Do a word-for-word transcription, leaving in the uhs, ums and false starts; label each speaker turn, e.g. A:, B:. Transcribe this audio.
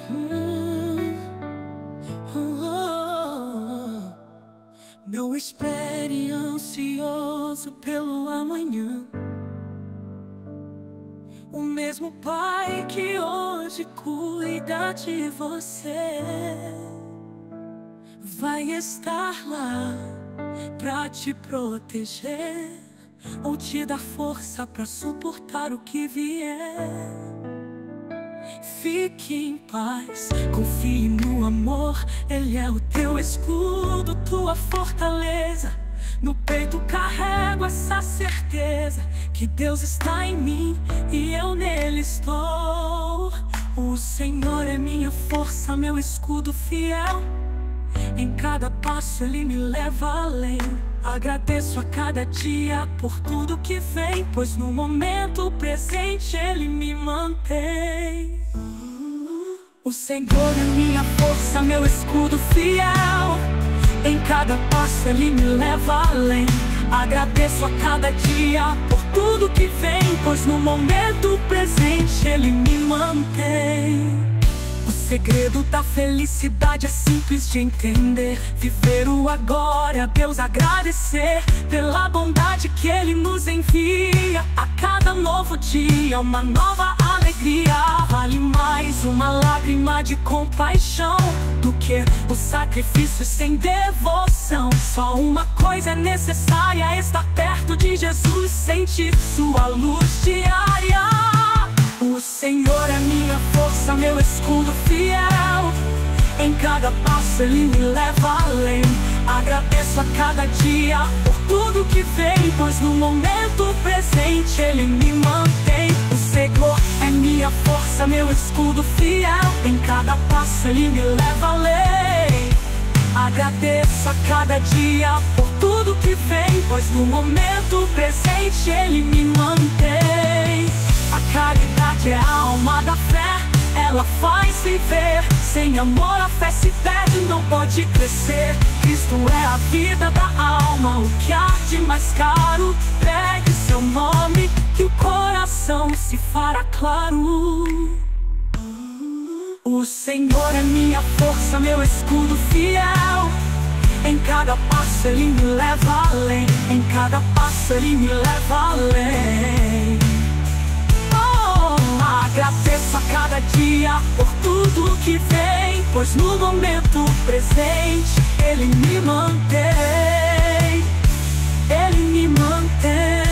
A: Hum, oh, oh. Não espere ansioso pelo amanhã. O mesmo Pai que hoje cuida de você vai estar lá pra te proteger ou te dar força pra suportar o que vier. Fique em paz, confie no amor, Ele é o teu escudo, tua fortaleza. No peito carrego essa certeza que Deus está em mim e eu nele estou. O Senhor é minha força, meu escudo fiel. Em cada passo Ele me leva além. Agradeço a cada dia por tudo que vem, pois no momento presente Ele me mantém. O Senhor é minha força, meu escudo fiel. Em cada passo Ele me leva além. Agradeço a cada dia por tudo que vem, pois no momento presente Ele me mantém. O segredo da felicidade é simples de entender. Viver o agora, a Deus agradecer pela bondade que Ele nos envia. A cada novo dia uma nova alegria. Vale mais uma lágrima de compaixão do que o sacrifício sem devoção. Só uma coisa é necessária: estar perto de Jesus, sentir sua luz diária. O Senhor é minha força, meu escudo fiel. Em cada passo Ele me leva além. Agradeço a cada dia por tudo que vem, pois no momento presente Ele me mantém. O Senhor é minha força, meu escudo fiel. Em cada passo Ele me leva além. Agradeço a cada dia por tudo que vem, pois no momento presente Ele me mantém. A caridade é a alma da fé, ela faz viver. Sem amor a fé se perde, não pode crescer. Cristo é a vida da alma, o que há de mais caro. Pegue seu nome, que o coração se fará claro. O Senhor é minha força, meu escudo fiel. Em cada passo Ele me leva além. Em cada passo Ele me leva além. Agradeço a cada dia por tudo que vem, pois no momento presente Ele me mantém. Ele me mantém.